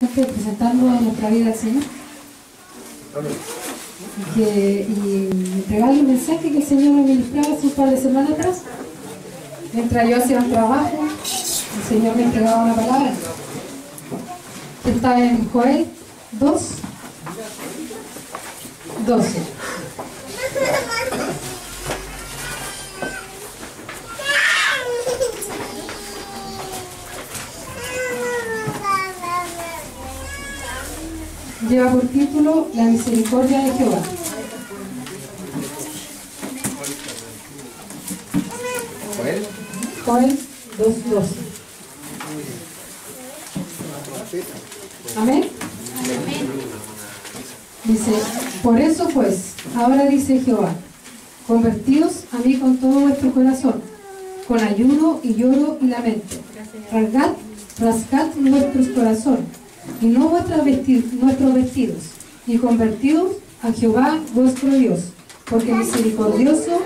presentando a nuestra vida al Señor y entregarle un mensaje que el Señor me ministraba hace un par de semanas atrás. Mientras yo hacía un trabajo, el Señor me entregaba una palabra que está en Joel 2:12. Lleva por título La misericordia de Jehová. Joel 2:12. Amén. Dice, por eso pues, ahora dice Jehová, convertíos a mí con todo vuestro corazón, con ayuno y lloro y lamento. Rasgad vuestros corazones y no nuestros vestidos, y convertíos a Jehová vuestro Dios, porque misericordioso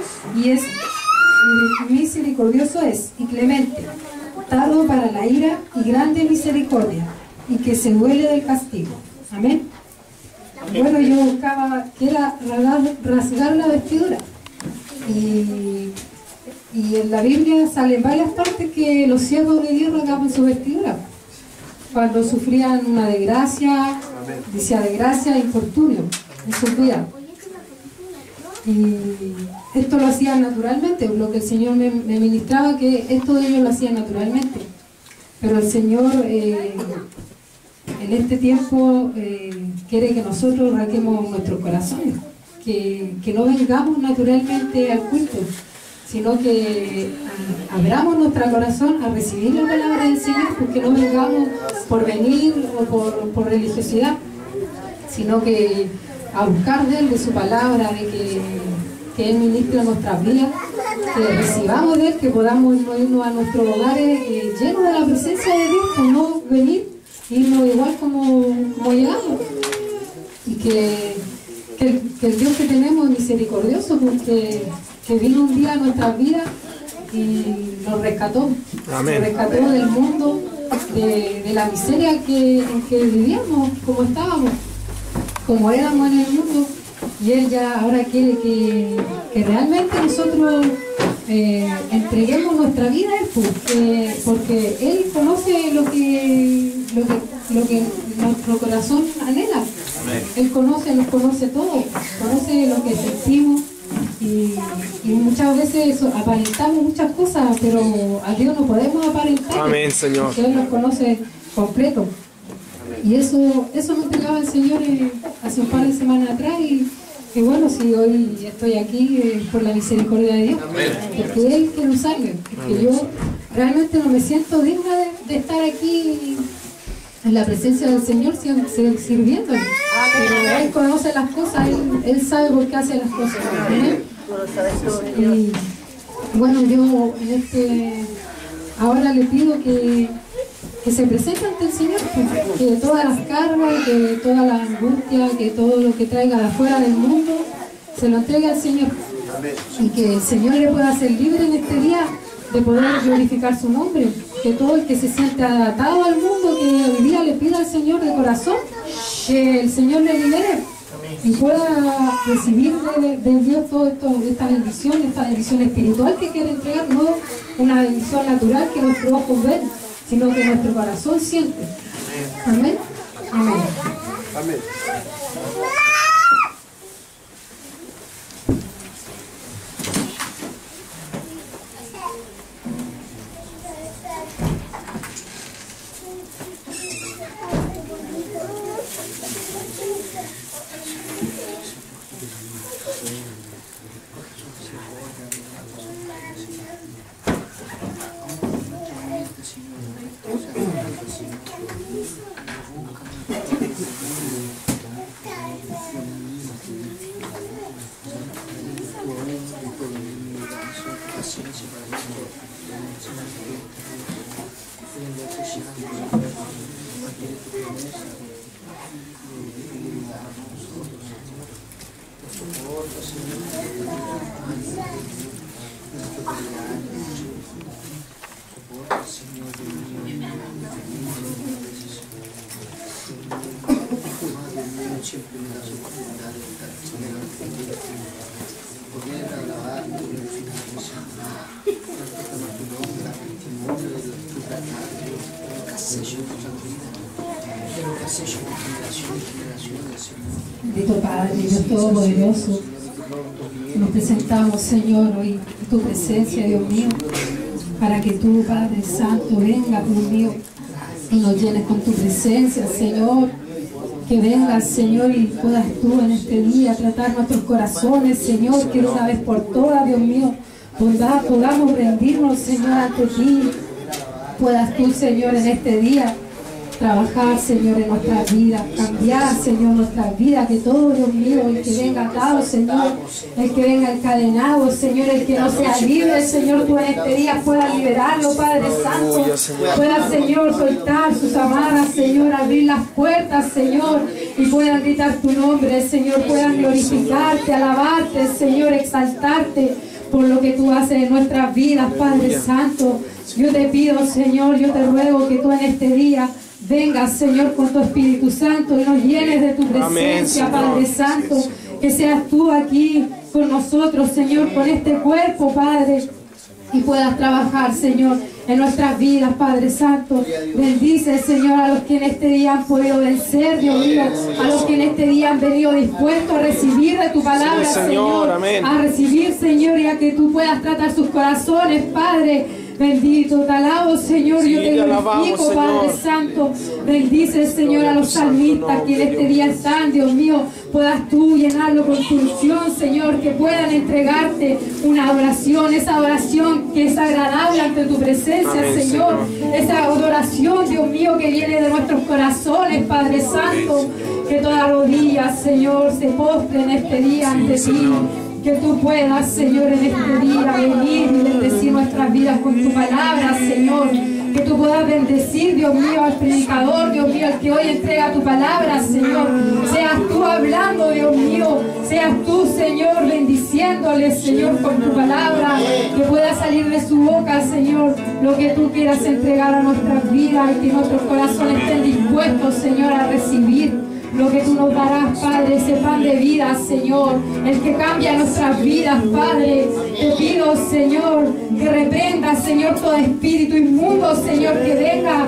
es y clemente, tardo para la ira y grande misericordia, y que se duele del castigo. Amén. Bueno, yo buscaba que era rasgar la vestidura, y en la Biblia salen varias partes que los siervos de Dios rasgaban su vestidura cuando sufrían una desgracia, decía desgracia e infortunio en sus vidas. Y esto lo hacían naturalmente, lo que el Señor me ministraba, que esto de ellos lo hacían naturalmente. Pero el Señor en este tiempo quiere que nosotros rasguemos nuestros corazones, que no vengamos naturalmente al culto, sino que abramos nuestro corazón a recibir la palabra del Señor, porque no vengamos por venir o por religiosidad, sino que a buscar de Él, de su palabra, de que Él ministre nuestras vidas, que recibamos de Él, que podamos irnos a nuestros hogares llenos de la presencia de Dios, por no venir, irnos igual como llegamos, y que el Dios que tenemos es misericordioso, porque que vino un día a nuestras vidas y nos rescató. Amén. Nos rescató del mundo, de la miseria en que vivíamos, como estábamos, como éramos en el mundo, y Él ya ahora quiere que realmente nosotros entreguemos nuestra vida a Él, porque Él conoce lo que nuestro corazón anhela. Amén. Él nos conoce todo, conoce lo que sentimos. Y muchas veces aparentamos muchas cosas, pero a Dios no podemos aparentar. Amén, Señor. Porque Él nos conoce completo. Y eso me entregaba el Señor hace un par de semanas atrás, y bueno, si hoy estoy aquí por la misericordia de Dios. Amén. Porque Él quiere usarme, porque yo realmente no me siento digna de estar aquí en la presencia del Señor sirviendo. Pero Él conoce las cosas, Él sabe por qué hace las cosas. ¿Eh? Y bueno, yo ahora le pido que se presente ante el Señor, que todas las cargas, que toda la angustia, que todo lo que traiga de afuera del mundo, se lo entregue al Señor. Y que el Señor le pueda hacer libre en este día de poder glorificar su nombre. Que todo el que se siente atado al mundo, que hoy día le pida al Señor de corazón, que el Señor le libere y pueda recibir de Dios toda esta bendición espiritual que quiere entregar, no una bendición natural que nuestros ojos ven, sino que nuestro corazón siente. Amén. Amén. Amén. siempre me das oportunidad de estar poder alabar, glorificar tu santo, proclamar tu nombre, dar testimonio de tu verdad, de lo que has hecho en nuestra vida, de lo que has hecho de generación en generación, Señor. Bendito Padre, Dios Todopoderoso, nos presentamos, Señor, hoy en tu presencia, Dios mío, para que tú, Padre Santo, vengas, Dios mío, y nos llenes con tu presencia, Señor. Que vengas, Señor, y puedas tú en este día tratar nuestros corazones, Señor, que una vez por todas, Dios mío, podamos rendirnos, Señor, ante ti. Puedas tú, Señor, en este día trabajar, Señor, en nuestras vidas, cambiar, Señor, nuestras vidas, que todo, Dios mío, el que venga atado, Señor, el que venga encadenado, Señor, el que no sea libre, Señor, tú en este día puedas liberarlo, Padre Santo, puedas, Señor, soltar sus amarras, Señor, abrir las puertas, Señor, y puedan gritar tu nombre, Señor, puedan glorificarte, alabarte, Señor, exaltarte por lo que tú haces en nuestras vidas, Padre Santo. Yo te pido, Señor, yo te ruego que tú en este día vengas, Señor, con tu Espíritu Santo y nos llenes de tu presencia, Padre Santo. Que seas tú aquí con nosotros, Señor, con este cuerpo, Padre, y puedas trabajar, Señor, en nuestras vidas, Padre Santo. Bendice, Señor, a los que en este día han podido vencer, Dios mío, a los que en este día han venido dispuestos a recibir de tu palabra, Señor, a recibir, Señor, y a que tú puedas tratar sus corazones, Padre. Bendito, te alabo, Señor, yo te glorifico, Padre Santo. Bendice, Señor, a los salmistas que en este día están, Dios mío, puedas tú llenarlo con tu unción, Señor, que puedan entregarte una adoración, esa adoración que es agradable ante tu presencia, Señor, esa adoración, Dios mío, que viene de nuestros corazones, Padre Santo, que toda rodilla, Señor, se postre en este día ante ti. Que tú puedas, Señor, en este día venir y bendecir nuestras vidas con tu palabra, Señor. Que tú puedas bendecir, Dios mío, al predicador, Dios mío, al que hoy entrega tu palabra, Señor. Seas tú hablando, Dios mío. Seas tú, Señor, bendiciéndole, Señor, con tu palabra. Que pueda salir de su boca, Señor, lo que tú quieras entregar a nuestras vidas y que nuestros corazones estén dispuestos, Señor, a recibir lo que tú nos darás, Padre, ese pan de vida, Señor, el que cambia nuestras vidas, Padre. Te pido, Señor, que reprenda, Señor, todo espíritu inmundo, Señor, que venga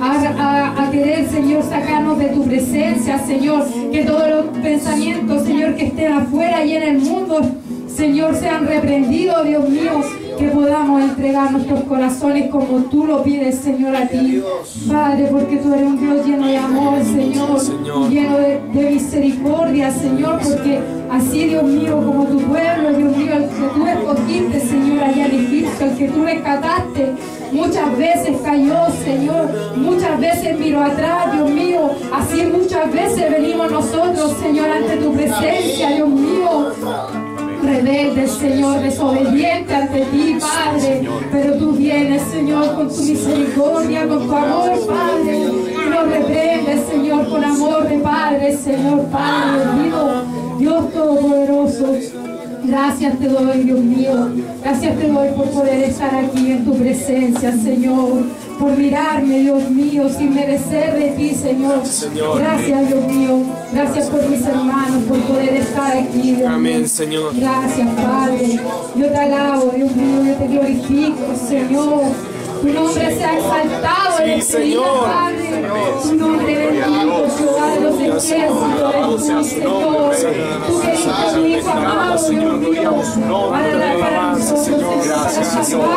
a querer, Señor, sacarnos de tu presencia, Señor, que todos los pensamientos, Señor, que estén afuera y en el mundo, Señor, sean reprendidos, Dios mío, que podamos entregar nuestros corazones como tú lo pides, Señor, a ti, Padre, porque tú eres un Dios lleno de amor, Señor, lleno de misericordia, Señor, porque así, Dios mío, como tu pueblo, Dios mío, el que tú escogiste, Señor, allá en Egipto, el que tú rescataste, muchas veces cayó, Señor, muchas veces miró atrás, Dios mío, así muchas veces venimos nosotros, Señor, ante tu presencia, Dios mío, rebelde, Señor, desobediente ante ti, Padre, pero tú vienes, Señor, con tu misericordia, con tu amor, Padre, y nos reprendes, Señor, con amor de Padre, Señor, Padre, bendito, Dios Todopoderoso. Gracias te doy, Dios mío, gracias te doy por poder estar aquí en tu presencia, Señor, por mirarme, Dios mío, sin merecer de ti, Señor. Gracias, Dios mío, gracias por mis hermanos, por poder estar aquí, Dios mío. Amén, Señor. Gracias, Padre, yo te alabo, Dios mío, yo te glorifico, Señor. Tu nombre sea exaltado en este día, Padre. Tu nombre bendito, Jehová de los ejércitos, es tu Señor. Tú que eres tu Hijo amado, Dios mío, para dar para nosotros, Gracias, Señor.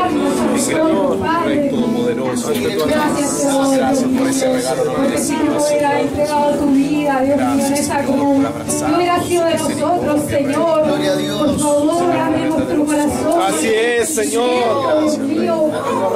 Padre. Gracias, Señor. Gracias por ese regalo de Porque si no hubiera entregado tu vida, Dios mío, en esa cruz, no hubiera sido de nosotros, Señor. Por favor, abre nuestro corazón. Así es, Señor. Dios mío,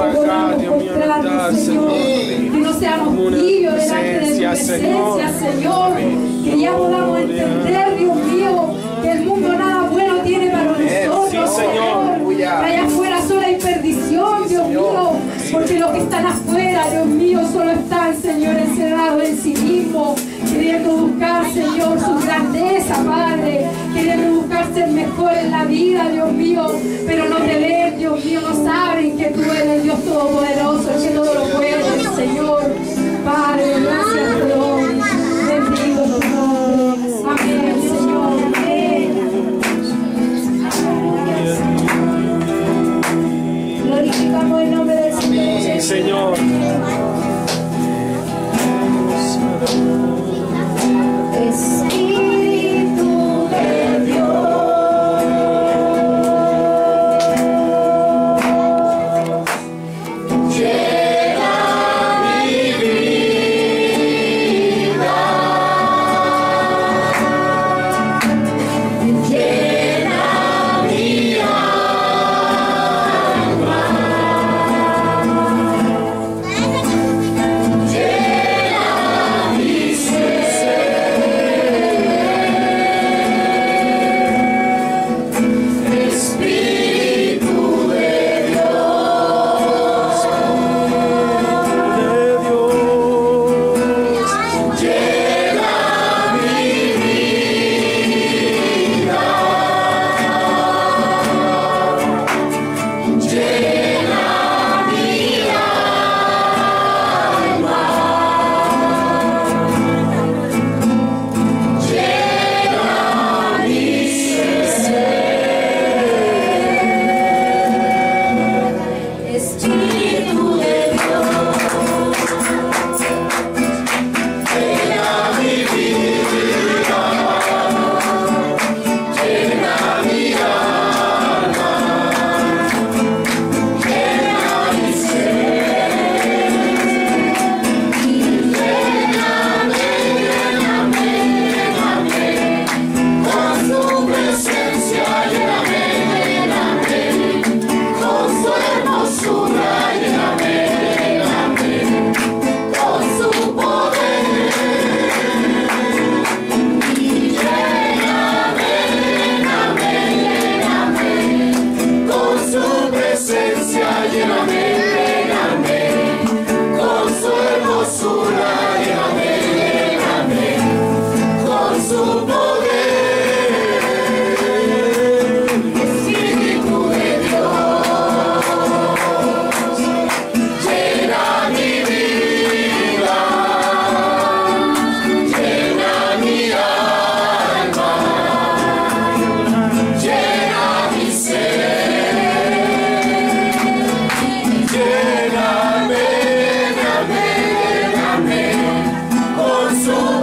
Señor, que no seamos tibios delante de tu presencia, Señor, que ya podamos entender, Dios mío, que el mundo nada bueno tiene para nosotros, Señor, que allá afuera solo hay perdición, Dios mío, porque los que están afuera, Dios mío, solo están, Señor, encerrados en sí mismos, queriendo buscar, Señor, su grandeza, Padre, queriendo buscar ser mejor en la vida, Dios mío, pero no te ven, Dios mío, no saben que tú eres Dios Todopoderoso, el que todo lo puede, Señor. Padre, gracias, Dios. Bendito tu nombre.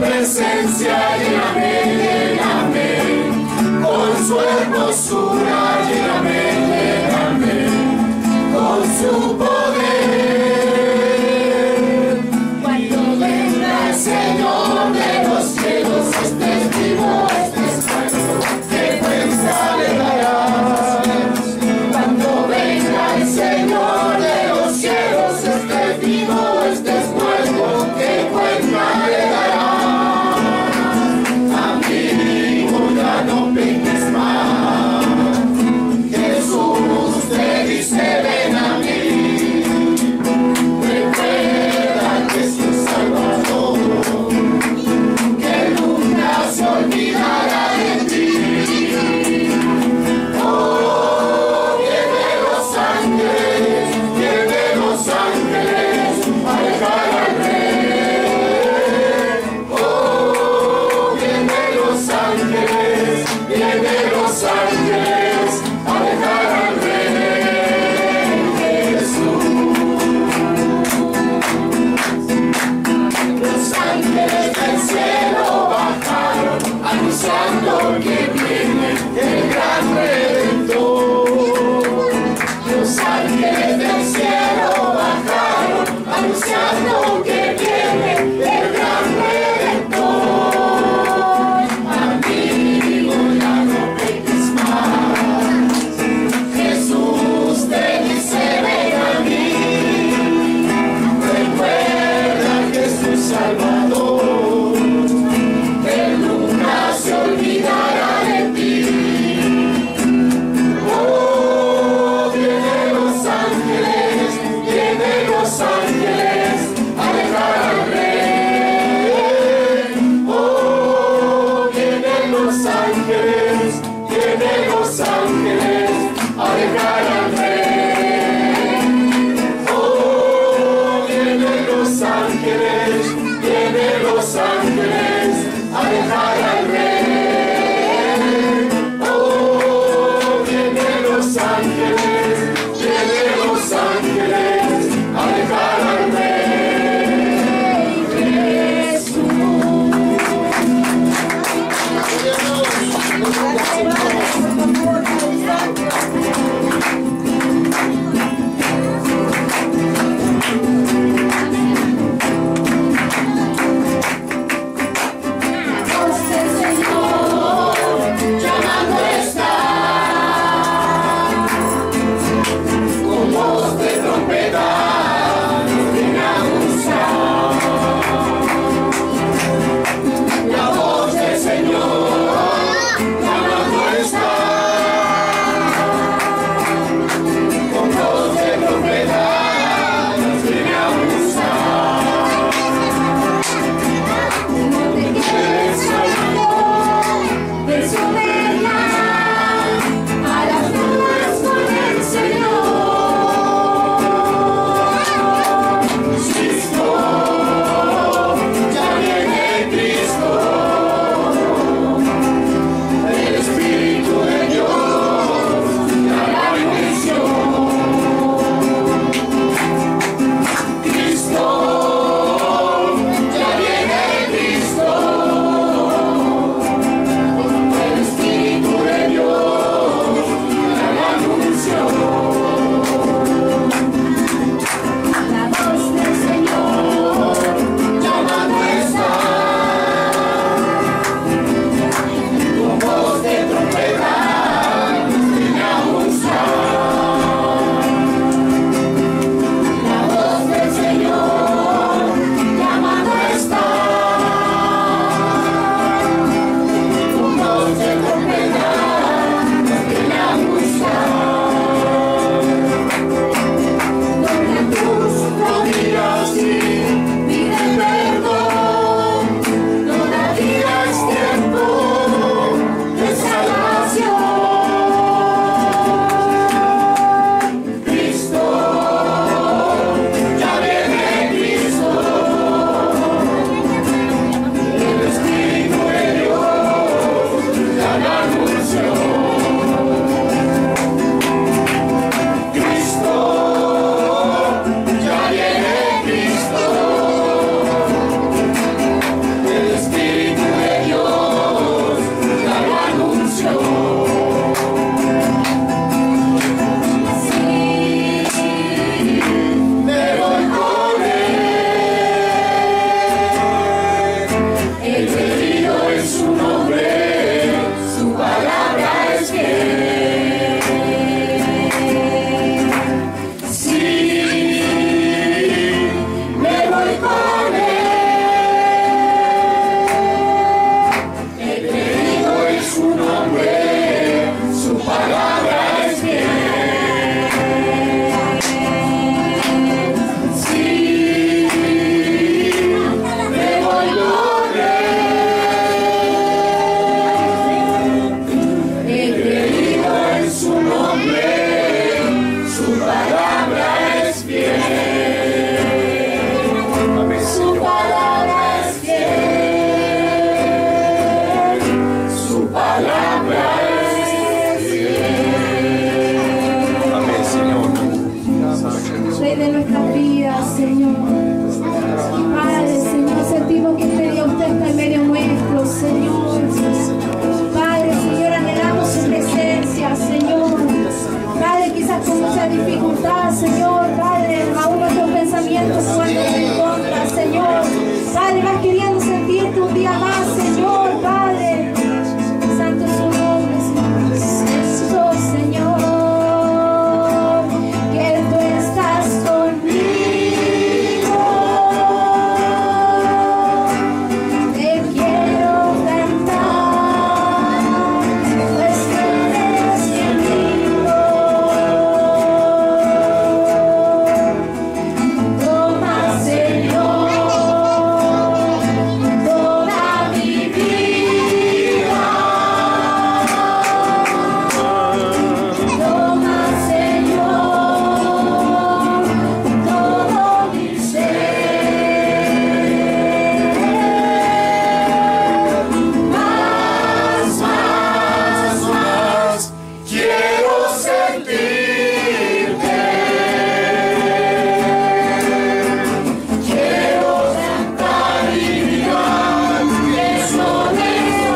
presencia, lléname, lléname, con su hermosura, lléname, lléname, con su poder. Cuando venga el Señor de los cielos, estés vivo, estés muerto, ¿qué cuenta le darás? Cuando venga el Señor de los cielos, estés vivo, estés muerto, ¿qué cuenta le darás? Amigo, ya no peques más. Jesús te dice, ven a mí. Recuerda que soy Salvador, que nunca se olvidará de ti. Oh, vienen los ángeles, a dejar al Rey. Oh, vienen los ángeles, a dejar al Rey Jesús. Los ángeles del cielo bajaron, anunciando que viene el gran Redentor. Los ángeles del cielo bajaron, anunciando que viene el gran Redentor. Amigo, ya no peques más. Jesús te dice, ven a mí. Recuerda que soy Salvador, Él nunca se olvidará de ti. Oh, vienen los ángeles, a dejar al Rey. Oh, vienen los ángeles, a dejar al Rey. Oh, vienen los ángeles, a dejar al Rey. Oh, vienen los ángeles, a dejar al Rey Jesús. está en medio nuestro, Señor. Padre, Señor, anhelamos su presencia, Señor. Padre, quizás con mucha dificultad, Señor. Padre, aún nuestros pensamientos no van en contra, Señor. Padre, vas queriendo sentirte un día más, Señor. Padre, santo es su nombre, Señor. Santo, Señor, que tú estás conmigo. Te quiero cantar, pues tú eres mi amigo. Toma, Señor, toda mi vida. Toma, Señor, todo mi ser. Más, quiero sentirte. Quiero cantar y gritar eso de tu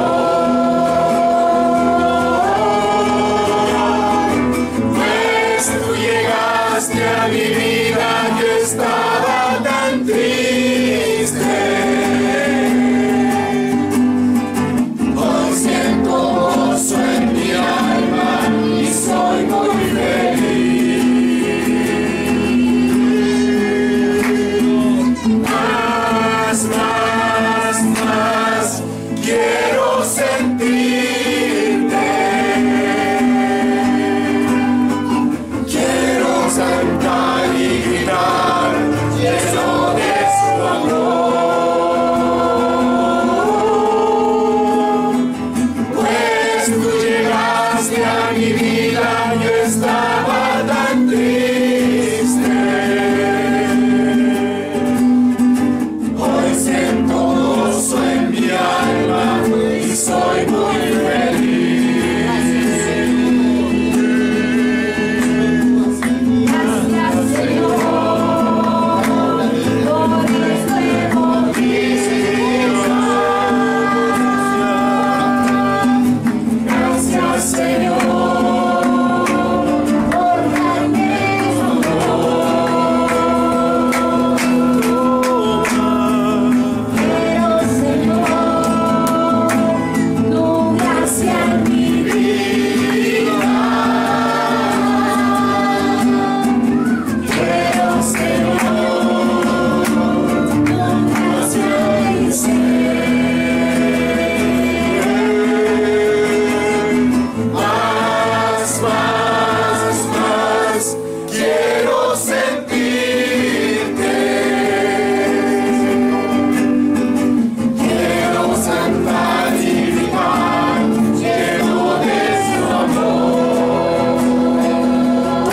amor. Pues tú llegaste a mi vida, yo estaba tan triste. Hoy siento gozo en mi alma y soy muy feliz. Más, quiero sentirte. Quiero cantar y gritar lleno de su amor. Pues tú llegaste a mi vida, yo estaba tan triste. Hoy siento gozo en mi alma y soy muy feliz. Gracias, Señor, por este nuevo día. Gracias, Señor, por darme tu amor. Pero, Señor, tu gracia en mi vida. Pero, Señor, tu gracia en mi ser. Más, quiero sentirte. Quiero cantar y gritar lleno de su amor.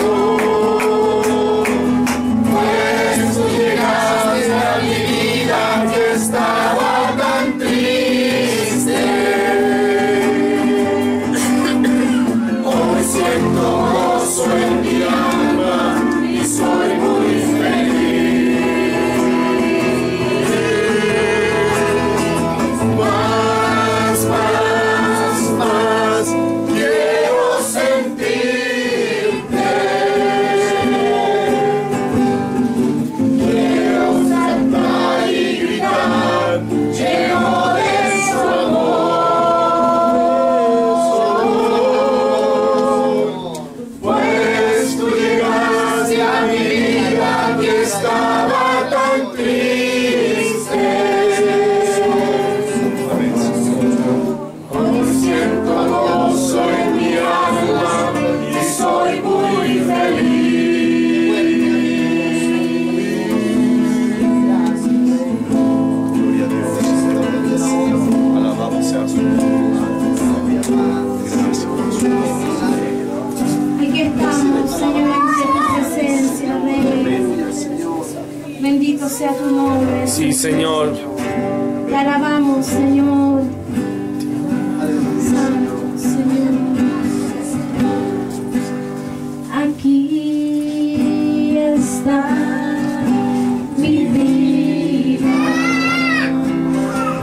Pues tú llegaste a mi vida, que estaba tan triste. Hoy siento gozo en mi alma y soy muy feliz. Más, quiero sentirte. Quiero cantar y gritar lleno de su amor. Pues tú llegaste a mi vida, que estaba tan triste. Hoy siento gozo en mi alma y soy muy feliz. Gloria a Dios. Alabado sea su nombre. Gracias por su Aquí estamos, Señor, ante tu presencia, Rey. Bendito sea tu nombre. Sí, Señor. Te alabamos, Señor. Santo, Señor. Aquí está mi vida.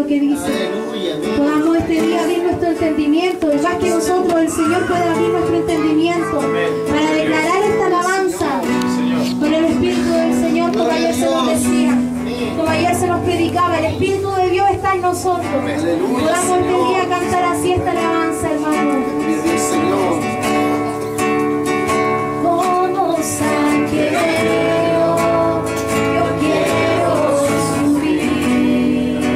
que dice. Podamos este día abrir nuestro entendimiento, y más que nosotros, el Señor puede abrir nuestro entendimiento para declarar esta alabanza con el Espíritu del Señor, como ayer se nos decía, como ayer se nos predicaba. El Espíritu de Dios está en nosotros. Podamos este día cantar así esta alabanza, hermano. Como saqueo, yo quiero subir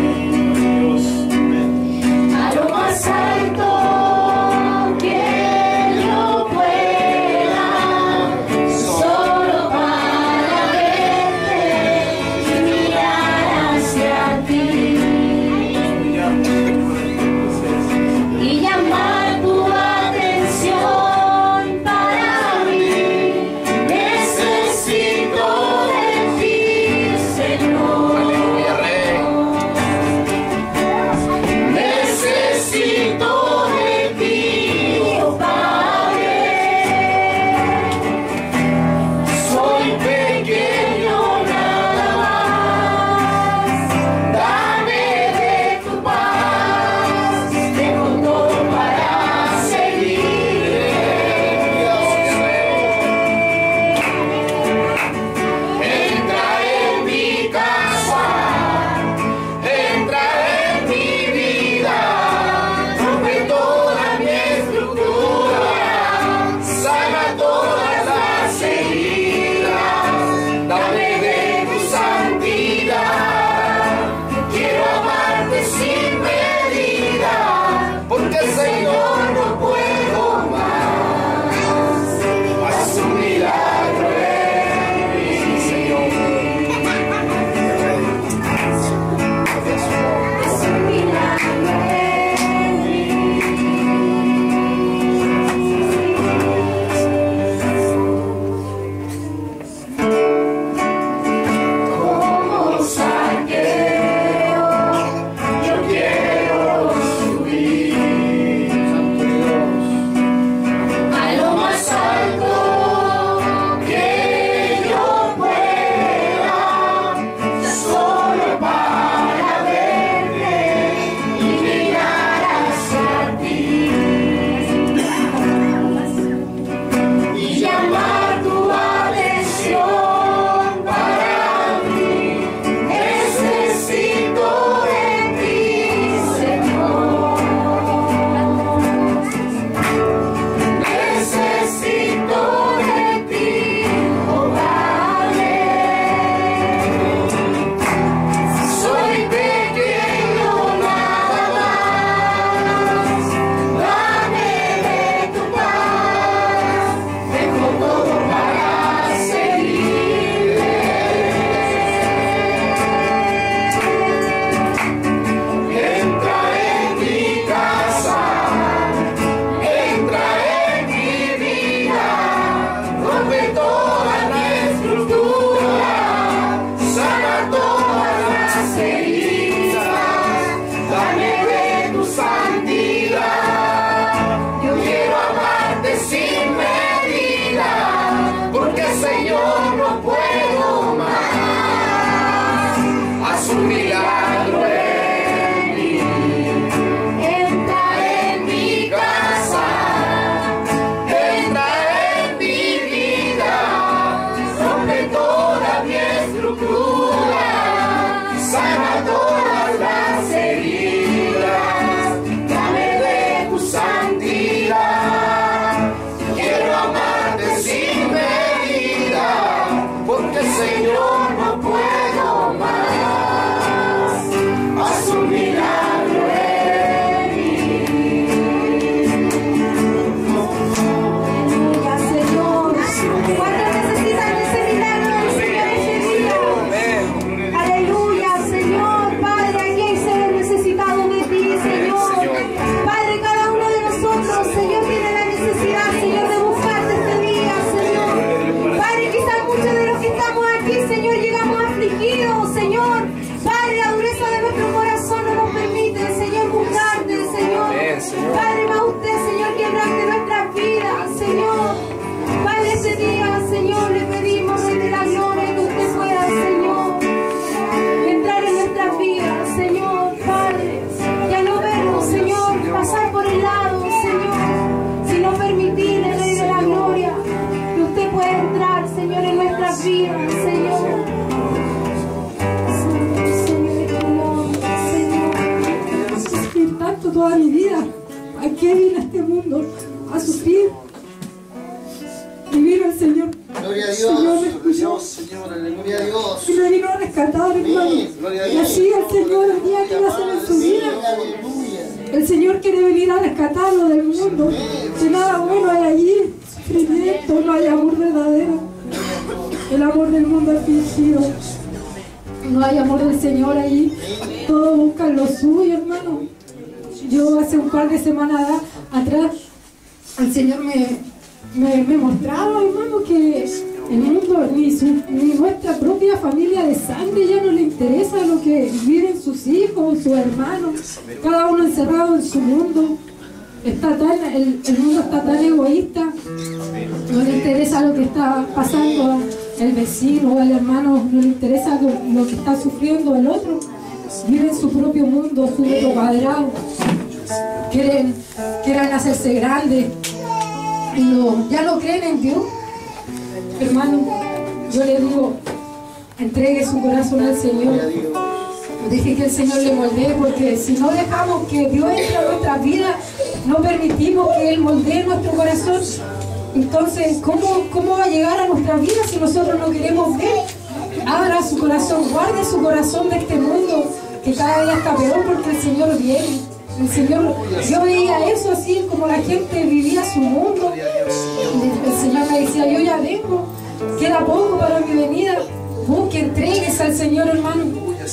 a lo más alto que yo pueda, solo para verte y mirar hacia ti y llamar toda mi vida. ¿A qué vine a este mundo? A sufrir. Y vino el Señor. Gloria a Señor, me Dios. escuchó. Señor, gloria a Dios. Y me vino a rescatar, hermano. Y así el Señor el día que va a hacer en su vida. Aleluya. El Señor quiere venir a rescatarlo del mundo. Que nada bueno hay allí. Sufrimiento, no hay amor verdadero. El amor del mundo es fingido. No hay amor del Señor allí. Todos buscan lo suyo, hermano. Yo hace un par de semanas atrás, el Señor me mostraba, hermano, que el mundo, ni nuestra propia familia de sangre ya no le interesa lo que viven sus hijos, sus hermanos. Cada uno encerrado en su mundo. El mundo está tan egoísta. No le interesa lo que está pasando el vecino o el hermano, no le interesa lo que está sufriendo el otro. Vive en su propio mundo, su mundo cuadrado. Quieren hacerse grandes y ya no creen en Dios. Hermano, yo le digo, entregue su corazón al Señor. Deje que el Señor le moldee, porque si no dejamos que Dios entre a nuestra vida, no permitimos que Él moldee nuestro corazón, entonces ¿cómo va a llegar a nuestra vida si nosotros no queremos ver? Abra su corazón, guarde su corazón de este mundo que cada día está peor, porque el Señor viene. El Señor, yo veía eso así como la gente vivía su mundo. El Señor me decía, yo ya vengo, queda poco para mi venida. Busque, entregues al Señor, hermano.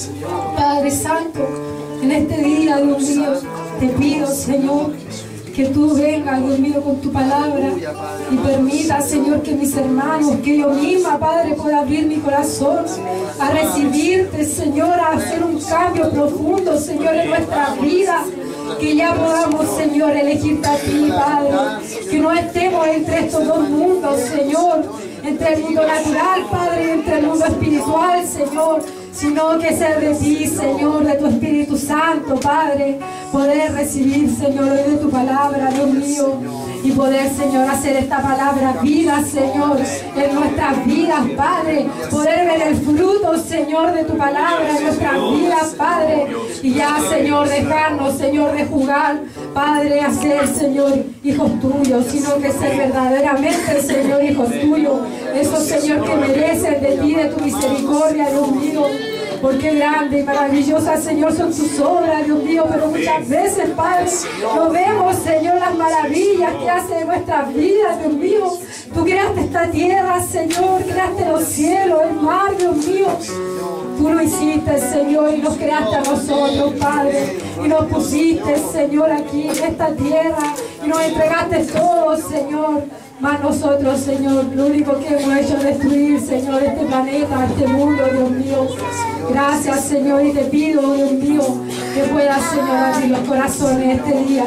Padre Santo, en este día, Dios mío, te pido, Señor, que tú vengas, Dios mío, con tu palabra y permita, Señor, que mis hermanos, que yo misma, Padre, pueda abrir mi corazón a recibirte, Señor, a hacer un cambio profundo, Señor, en nuestra vida. Que ya podamos, Señor, elegirte a ti, Padre. Que no estemos entre estos dos mundos, Señor. Entre el mundo natural, Padre, y entre el mundo espiritual, Señor. Sino que ser de ti, Señor, de tu Espíritu Santo, Padre. Poder recibir, Señor, hoy de tu palabra, Dios mío. Y poder, Señor, hacer esta palabra vida, Señor, en nuestras vidas, Padre. Poder ver el fruto, Señor, de tu palabra en nuestras vidas, Padre. Y ya, Señor, dejarnos, Señor, de jugar, Padre, a ser, Señor, hijos tuyos, sino que ser verdaderamente, Señor, hijos tuyos. Esos, Señor, que merecen de ti, de tu misericordia, Dios mío. Porque grande y maravillosa, Señor, son tus obras, Dios mío, pero muchas veces, Padre, no vemos, Señor, las maravillas que hace en nuestras vidas, Dios mío. Tú creaste esta tierra, Señor, creaste los cielos, el mar, Dios mío. Tú lo hiciste, Señor, y nos creaste a nosotros, Padre. Y nos pusiste, Señor, aquí en esta tierra. Y nos entregaste todo, Señor. Más nosotros, Señor, lo único que hemos hecho es destruir, Señor, este planeta, este mundo, Dios mío. Gracias, Señor, y te pido, Dios mío, que puedas, Señor, abrir los corazones este día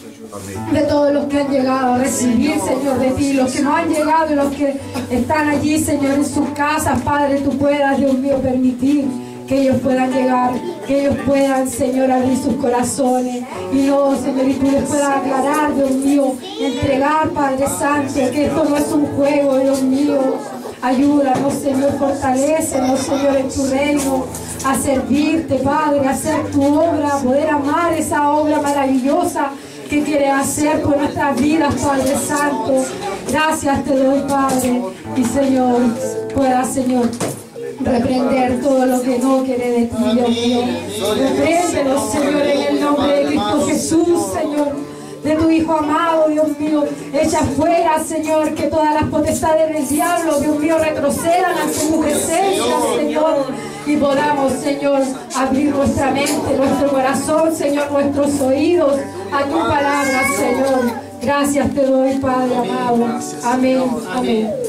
de todos los que han llegado a recibir, Señor, de ti, los que no han llegado y los que están allí, Señor, en sus casas, Padre, tú puedas, Dios mío, permitir que ellos puedan llegar, que ellos puedan, Señor, abrir sus corazones. Y no, Señor, y tú les puedas aclarar, Dios mío, entregar, Padre Santo, que esto no es un juego, Dios mío. Ayúdanos, Señor, fortalécenos, Señor, en tu reino, a servirte, Padre, a hacer tu obra, a poder amar esa obra maravillosa que quieres hacer por nuestras vidas, Padre Santo. Gracias te doy, Padre, y Señor, pueda, Señor, reprender todo lo que no quiere de ti, Dios mío. Repréndelo, Señor, en el nombre de Cristo Jesús, Señor, de tu Hijo amado, Dios mío. Echa fuera, Señor, que todas las potestades del diablo, Dios mío, retrocedan ante tu presencia, Señor. Y podamos, Señor, abrir nuestra mente, nuestro corazón, Señor, nuestros oídos a tu palabra, Señor. Gracias te doy, Padre amado. Amén. Amén.